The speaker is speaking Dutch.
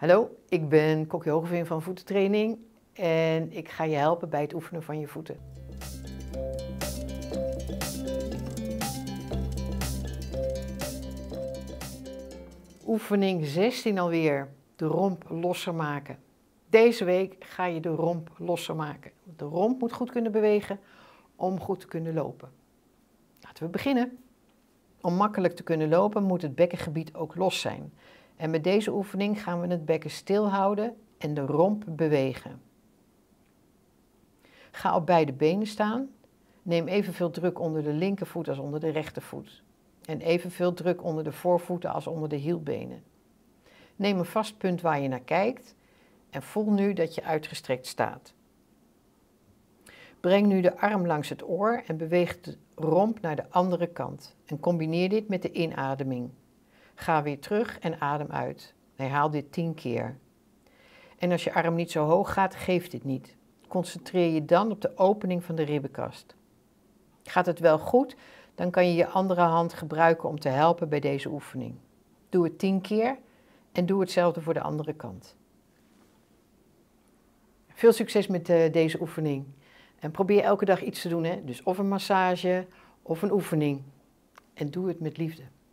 Hallo, ik ben Kokkie Hogeveen van Voetentraining en ik ga je helpen bij het oefenen van je voeten. Oefening 16 alweer, de romp losser maken. Deze week ga je de romp losser maken. De romp moet goed kunnen bewegen om goed te kunnen lopen. Laten we beginnen. Om makkelijk te kunnen lopen moet het bekkengebied ook los zijn. En met deze oefening gaan we het bekken stil houden en de romp bewegen. Ga op beide benen staan. Neem evenveel druk onder de linkervoet als onder de rechtervoet. En evenveel druk onder de voorvoeten als onder de hielbenen. Neem een vast punt waar je naar kijkt en voel nu dat je uitgestrekt staat. Breng nu de arm langs het oor en beweeg de romp naar de andere kant. En combineer dit met de inademing. Ga weer terug en adem uit. Herhaal dit 10 keer. En als je arm niet zo hoog gaat, geef dit niet. Concentreer je dan op de opening van de ribbenkast. Gaat het wel goed, dan kan je je andere hand gebruiken om te helpen bij deze oefening. Doe het 10 keer en doe hetzelfde voor de andere kant. Veel succes met deze oefening. En probeer elke dag iets te doen, hè? Dus of een massage of een oefening. En doe het met liefde.